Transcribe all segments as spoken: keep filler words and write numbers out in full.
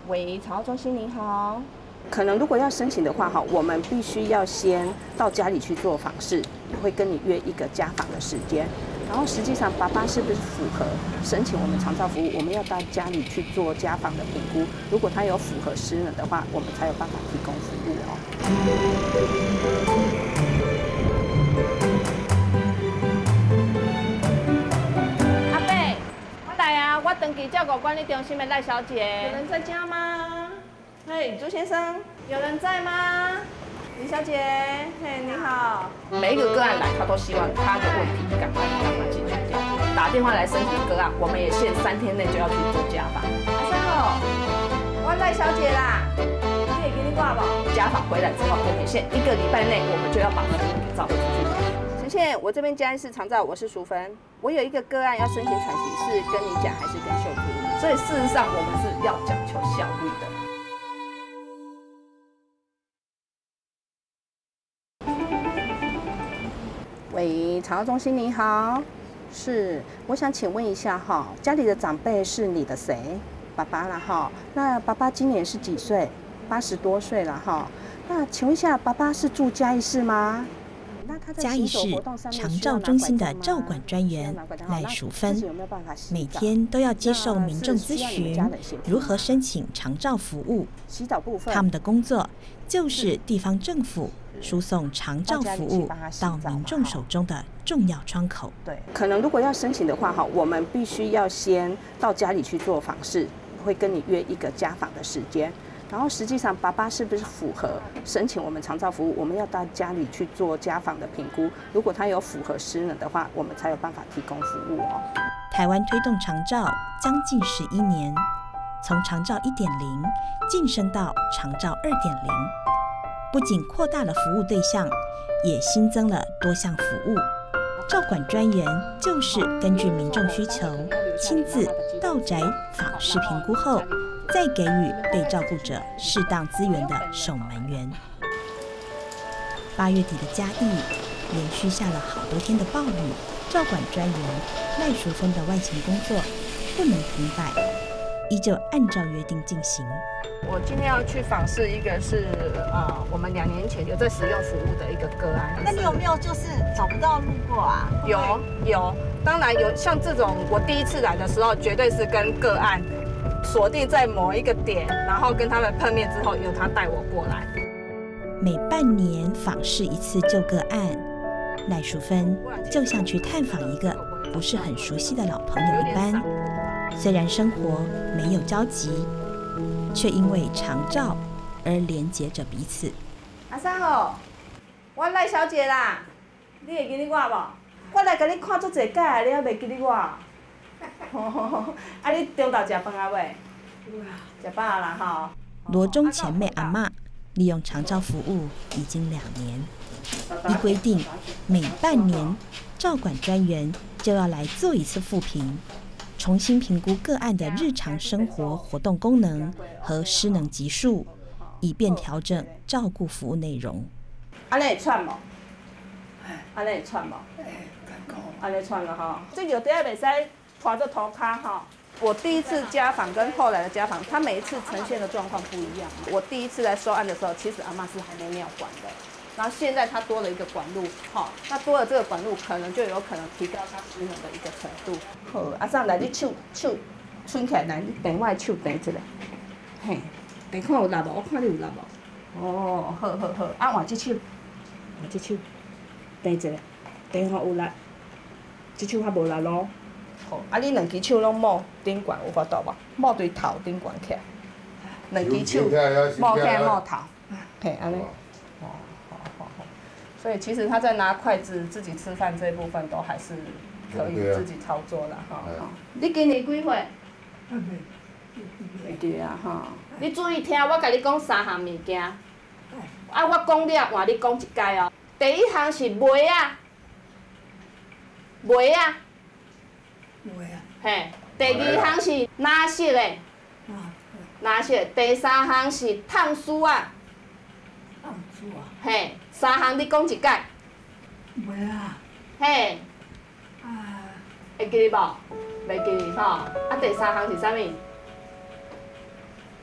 喂，长照中心您好。 可能如果要申请的话，哈，我们必须要先到家里去做访视，会跟你约一个家访的时间。然后实际上爸爸是不是符合申请我们长照服务，我们要到家里去做家访的评估。如果他有符合失能的话，我们才有办法提供服务哦。 阿伯，我来啊！我登记照顾管理中心的赖小姐。 有人在家吗？嘿，朱先生， 有人在吗？林小姐，嘿，你好。 每一个个案来，他都希望他的问题赶快让他解决掉。打电话来申请个案，我们也限三天内就要去做家访。 阿三哦，我赖小姐啦，你会给你挂不？ 家访回来之后，我们限一个礼拜内，我们就要把服务给找回出去。 陈倩，我这边嘉义市长照，我是淑芬。我有一个个案要申请喘息，是跟你讲还是跟秀珠？ 所以事实上，我们是要讲求效率的。 喂，长照中心你好，是，我想请问一下哈，家里的长辈是你的谁？爸爸啦哈。那爸爸今年是几岁？八十多岁了哈。那请问一下，爸爸是住嘉义市吗？ 嘉义市长照中心的照管专员赖淑芬，每天都要接受民众咨询如何申请长照服务。他们的工作就是地方政府输送长照服务到民众手中的重要窗口。 对，可能如果要申请的话，哈，我们必须要先到家里去做访视，会跟你约一个家访的时间。然后实际上，爸爸是不是符合申请我们长照服务，我们要到家里去做家访的评估。如果他有符合失能的话，我们才有办法提供服务哦。 台湾推动长照将近十一年，从长照一点零晋升到长照二点零，不仅扩大了服务对象，也新增了多项服务。照管专员就是根据民众需求，亲自到宅访视评估后，再给予被照顾者适当资源的守门员。八月底的嘉义连续下了好多天的暴雨，照管专员赖淑芬的外勤工作不能停摆，依旧按照约定进行。 我今天要去访视一个是呃，我们两年前有在使用服务的一个个案。 那你有没有就是找不到路过啊？ 有有，当然有。像这种我第一次来的时候，绝对是跟个案锁定在某一个点，然后跟他们碰面之后，由他带我过来。 每半年访视一次旧个案，赖淑芬就像去探访一个不是很熟悉的老朋友一般。虽然生活没有交集，却因为长照而连结着彼此。 阿三哦，我赖小姐啦，你会记得我无？我来甲你看足侪届，你还袂记得我？啊，你中昼食饭啊未？食饱啦吼。 罗中前妹阿嬷利用长照服务已经两年，依规定每半年照管专员就要来做一次复评，重新评估个案的日常生活活动功能和失能级数，以便调整照顾服务内容。 安尼会喘无？安尼会喘无？安尼喘了哈。这有的袂使拖着头卡哈。 我第一次家访跟后来的家访，他每一次呈现的状况不一样。我第一次来收案的时候，其实阿嬷是还没尿管的，然后现在他多了一个管路，哈，那多了这个管路，可能就有可能提高他失能的一个程度。好，阿上来，你手手伸起来，来，你等我的手等一下，嘿，等看有力无？我看你有力无？哦，好好好，啊换这手，换这手，等一下，等看有力，这手较无力咯。好，啊，你两只手拢摸顶管有法度无？摸对头顶管起来，两只手摸起来摸头，嘿，安尼。哦，好好好。所以其实他在拿筷子自己吃饭这一部分都还是可以自己操作的哈。 你今年几岁？ 对啊哈。 你注意听，我甲你讲三项物件。啊，我讲了换你讲一届哦。第一项是梅啊，梅啊。 梅啊。 嘿，第二项是哪色的？哪色？第三项是烫丝啊。 烫丝啊。 嘿，三项你讲一届。 梅啊。 嘿。 啊。 会记得无？袂记得吼。啊，第三项是啥物？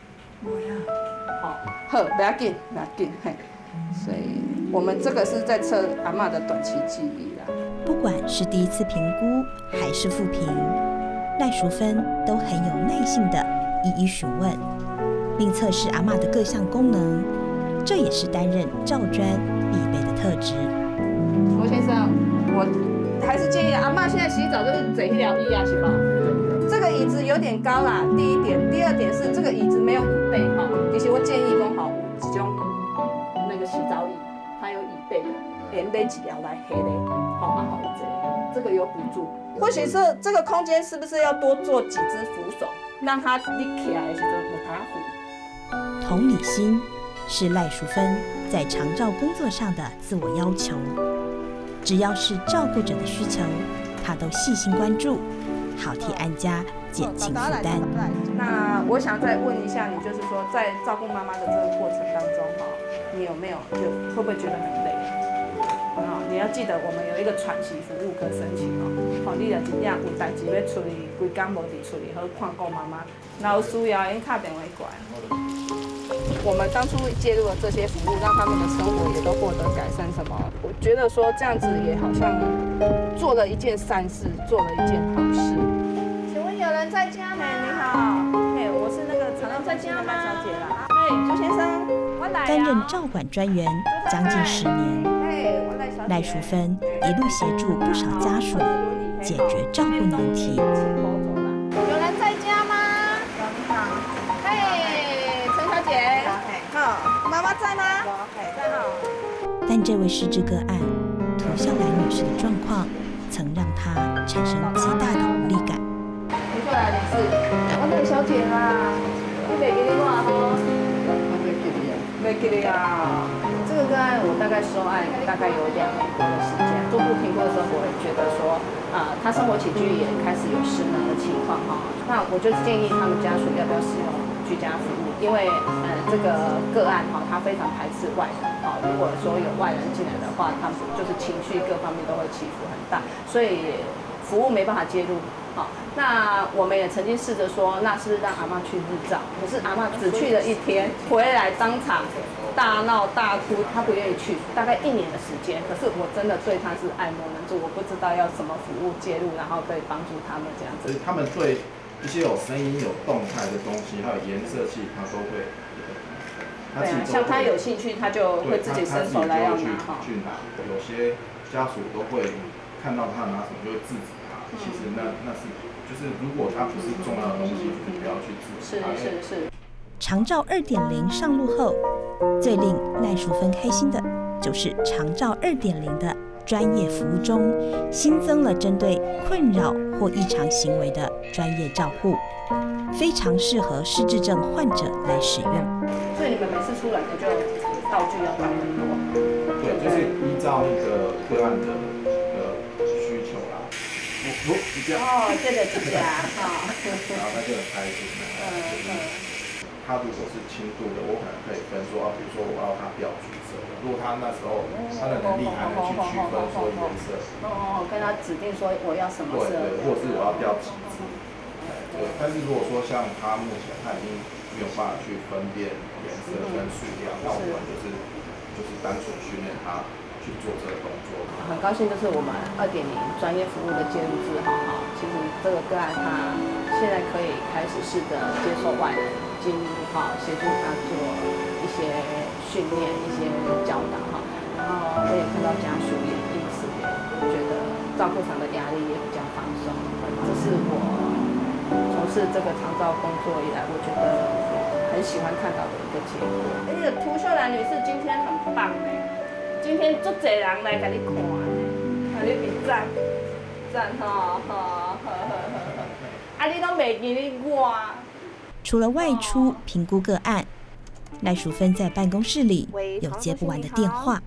我呀， 好，好，不要紧，不要紧，嘿。所以我们这个是在测阿嬷的短期记忆啦。 不管是第一次评估还是复评，赖淑芬都很有耐性的一一询问，并测试阿嬷的各项功能，这也是担任照专必备的特质。 罗先生，我还是建议阿嬷现在洗澡就是坐迄条椅啊，是吧？这个椅子有点高啦，第一点，第二点是这个椅子没有椅背哈。其实我建议讲好有一种那个洗澡椅，它有椅背的，连背几条来黑的，好啊好一这，这个有补助。或许是这个空间是不是要多做几只扶手，让它立起来的时候有它扶。 同理心是赖淑芬在长照工作上的自我要求，只要是照顾者的需求，她都细心关注，好替安家减轻负担。 那我想再问一下你，就是说在照顾妈妈的这个过程当中，哈，你有没有就会不会觉得很累？啊，你要记得我们有一个喘息服务可申请哦。好，你若真正有代志要处理，规工无伫处理好看顾妈妈，那有需要应打电话过来。我们当初介入了这些服务，让他们的生活也都获得改善。什么？我觉得说这样子也好像做了一件善事，做了一件好事。 请问有人在家吗？ 你好， 嘿，我是那个常常在家吗？赖小姐啦。嘿，朱先生，我来啊。 担任照管专员将近十年， 嘿，我赖小姐。 赖淑芬一路协助不少家属解决照顾难题。 有人在家吗？有，你好。嘿，陈小姐。好，妈妈在吗？在哈。 但这位失智个案涂秀兰女士的状况，曾让她产生极大的无力感。 涂秀兰女士，我赖小姐啦，你袂记得我吼？袂记得啊。这个个案我大概收案大概有两年多的时间，做不评估的时候，我也觉得说，啊、呃，他生活起居也开始有失能的情况哈。那我就建议他们家属要不要使用居家服务，因为呃这个个案哈，他非常排斥外人哈。如果说有外人进来的话，他们就是情绪各方面都会起伏很大，所以服务没办法介入。好，那我们也曾经试着说，那是让阿嬷去日照，可是阿嬷只去了一天，回来当场大闹大哭，她不愿意去，大概一年的时间。可是我真的对她是爱莫能助，我不知道要什么服务介入，然后可以帮助他们这样子。 所以他们对一些有声音、有动态的东西，还有颜色器，他都会。 对啊，像他有兴趣，他就会自己伸手来要拿哈。 去拿，有些家属都会看到他拿什么就会制止他。其实那那是就是如果它不是重要的东西，就不要去制止它。 是是是。 长照二点零上路后，最令赖淑芬开心的就是长照二点零的专业服务中新增了针对困扰或异常行为的专业照护，非常适合失智症患者来使用。 所以你们每次出来的就道具要带很多。 对，就是依照那个个案的的需求啦。不不，比较。 哦，这个比较哈。 然后他就很开心。嗯嗯。他如果是轻度的，我可能可以分说，啊，比如说我要他不要橘色的。如果他那时候他的能力还能去区分说颜色。 哦，跟他指定说我要什么色。 对对，或者是我要标几支。对，但是如果说像他目前他已经没有办法去分辨颜色跟数量，那我们就是就是单纯训练他去做这个动作。 很高兴，就是我们二点零专业服务的介入之后哈，其实这个个案他现在可以开始试着接受外人进入哈，协助他做一些训练、一些教导哈。然后我也看到家属也因此也觉得照顾上的压力也比较放松，这是我从事这个长照工作以来，我觉得很喜欢看到的一个结果。那个涂秀兰女士今天很棒哎。今天足侪人来给你看，啊，你比赞，赞吼，好，好，好，好，啊，你都袂记得我。 除了外出评估个案，赖淑芬在办公室里有接不完的电话，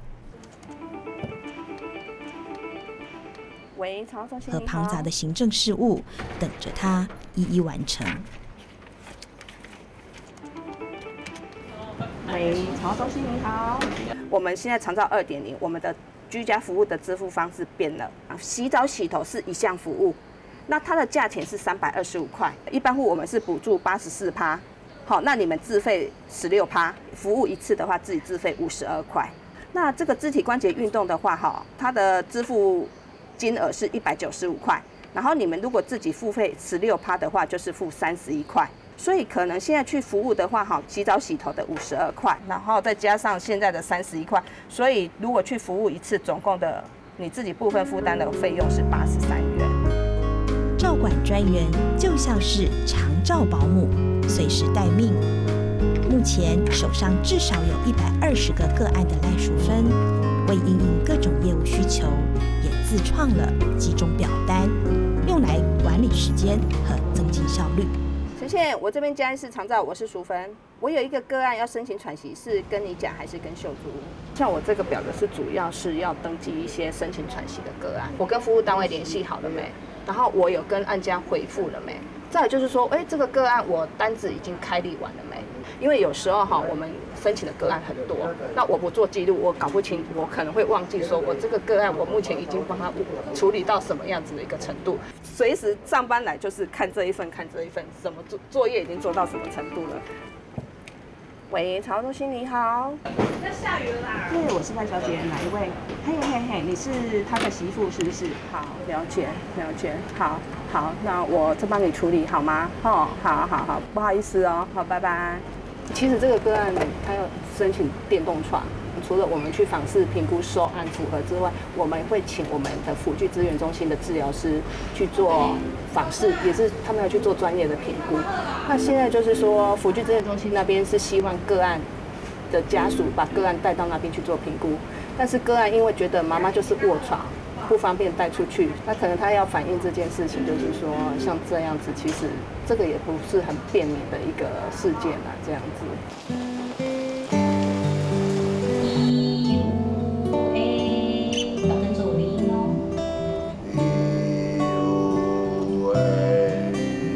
喂，曹中心和庞杂的行政事务等着她一一完成。 喂，长照中心你好。我们现在长照二点零，我们的居家服务的支付方式变了。洗澡洗头是一项服务，那它的价钱是三百二十五块，一般户我们是补助八十四趴， 好，那你们自费十六趴，服务一次的话自己自费五十二块。那这个肢体关节运动的话，哈，它的支付金额是一百九十五块，然后你们如果自己付费十六趴的话，就是付三十一块。所以可能现在去服务的话，哈，洗澡洗头的五十二块，然后再加上现在的三十一块，所以如果去服务一次，总共的你自己部分负担的费用是八十三元。 照管专员就像是长照保姆，随时待命。目前手上至少有一百二十个个案的赖淑芬，为因应各种业务需求，也自创了几种表单，用来管理时间和增进效率。 陈倩，我这边嘉义市长照，我是淑芬。我有一个个案要申请喘息，是跟你讲还是跟秀珠？像我这个表格是主要是要登记一些申请喘息的个案，我跟服务单位联系好了没？然后我有跟案家回复了没？再来就是说，哎，这个个案我单子已经开立完了没？因为有时候哈，我们申请的个案很多，那我不做记录，我搞不清，我可能会忘记说我这个个案我目前已经帮他处理到什么样子的一个程度。随时上班来就是看这一份看这一份，什么作作业已经做到什么程度了。喂，长照中心你好。 要下雨了啦。 对，我是赖小姐，哪一位？嘿嘿嘿，你是他的媳妇是不是？好，了解了解。好，好，那我再帮你处理好吗？哦，好好好，不好意思哦，好，拜拜。其实这个个案他要申请电动床，除了我们去访视评估收案符合之外，我们会请我们的辅具资源中心的治疗师去做访视，也是他们要去做专业的评估。那现在就是说，辅具资源中心那边是希望个案的家属把个案带到那边去做评估，但是个案因为觉得妈妈就是卧床，不方便带出去，那可能他要反映这件事情，就是说像这样子，其实这个也不是很便民的一个事件啊，这样子。 一五 A， 要跟着我的音哦。 一五 A。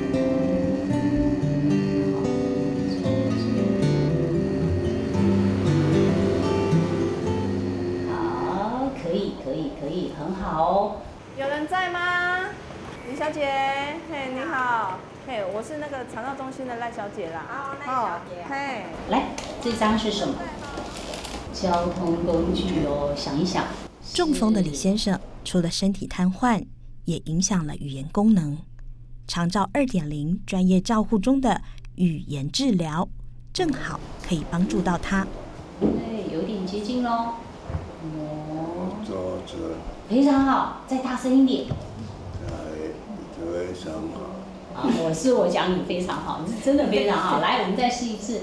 好，可以，可以，可以，很好哦。 有人在吗？林小姐，嘿，你好，嘿，我是那个长照中心的赖小姐啦。哦，赖小姐。嘿， 来，这张是什么？交通工具哦，想一想。 中风的李先生除了身体瘫痪，也影响了语言功能。长照 二点零 专业照护中的语言治疗，正好可以帮助到他。 对，有点接近咯。 我坐着。 非常好，再大声一点。 非常好。 啊，我是我讲你非常好，你是真的非常好。来，我们再试一次。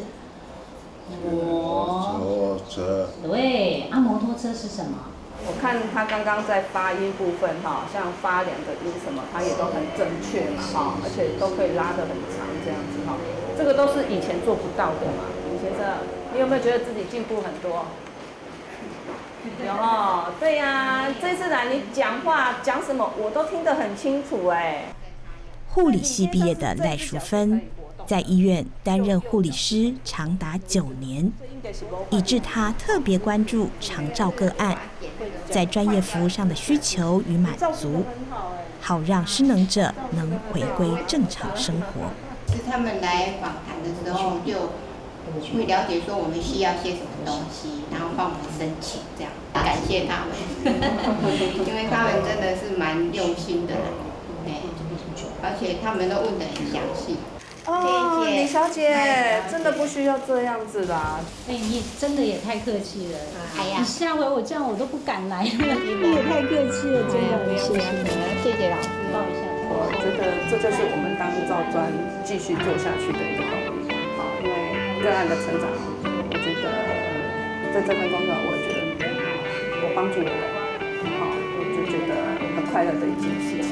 摩托车。 对，啊，摩托车是什么？ 我看他刚刚在发音部分哈，像发两个音什么，他也都很正确嘛哈，而且都可以拉得很长这样子哈，这个都是以前做不到的嘛。李先生，你有没有觉得自己进步很多？有哦，对呀、啊，这次来你讲话讲什么我都听得很清楚哎。 护理系毕业的赖淑芬，在医院担任护理师长达九年，以致她特别关注长照个案，在专业服务上的需求与满足，好让失能者能回归正常生活。 是他们来访谈的时候，就会了解说我们需要些什么东西，然后帮我们申请，这样感谢他们，因为他们真的是蛮用心的人，哎，而且他们都问得很详细。 哦，李小姐，真的不需要这样子啦。 哎，你真的也太客气了。 哎呀你下回我这样我都不敢来了，你也太客气了，真的，谢谢。 谢谢老师， 抱一下。 我觉得这就是我们当照专继续做下去的一个动力。好，因为个案的成长，我觉得在这份工作，我觉得我帮助了人，好，我就觉得很快乐的一件事情。